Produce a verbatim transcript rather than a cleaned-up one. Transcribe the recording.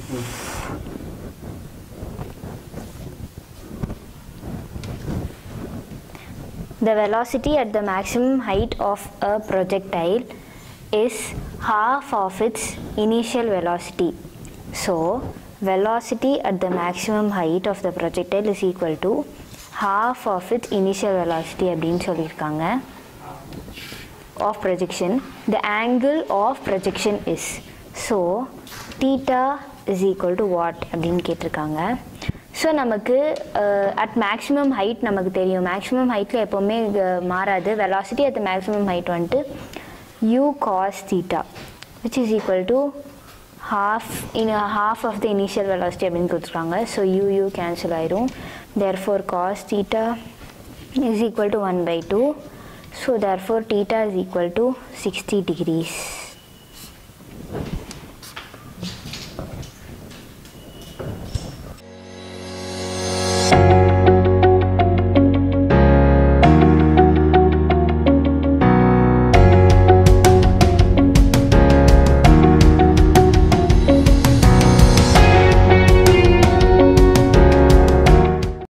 The velocity at the maximum height of a projectile is half of its initial velocity. So, velocity at the maximum height of the projectile is equal to half of its initial velocity அப்படினு சொல்லிருக்காங்க. Of projection, the angle of projection is, so theta is equal to what அப்படினு கேட்டிருக்காங்க. So நமக்கு at maximum height நமக்கு தெரியும், maximum ஹைட்டில் எப்போவுமே மாறாது. Velocity at the maximum height வந்துட்டு u cos theta which is equal to half in a half of the initial velocity அப்படின்னு கொடுத்துருக்காங்க. ஸோ u u cancel ஆயிரும். therefore cos theta is equal to one by two. So therefore theta is equal to sixty degrees.